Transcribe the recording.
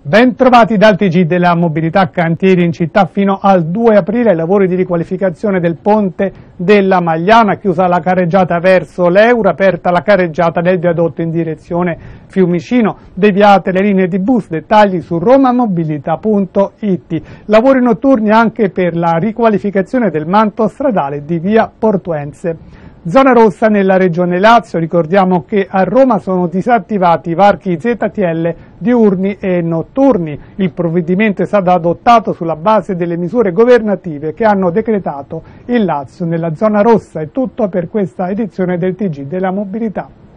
Ben trovati dal TG della mobilità. Cantieri in città fino al 2 aprile, lavori di riqualificazione del ponte della Magliana, chiusa la carreggiata verso l'Euro, aperta la carreggiata del viadotto in direzione Fiumicino, deviate le linee di bus, dettagli su romamobilità.it. Lavori notturni anche per la riqualificazione del manto stradale di via Portuense. Zona rossa nella regione Lazio, ricordiamo che a Roma sono disattivati i varchi ZTL diurni e notturni. Il provvedimento è stato adottato sulla base delle misure governative che hanno decretato il Lazio nella zona rossa. È tutto per questa edizione del TG della mobilità.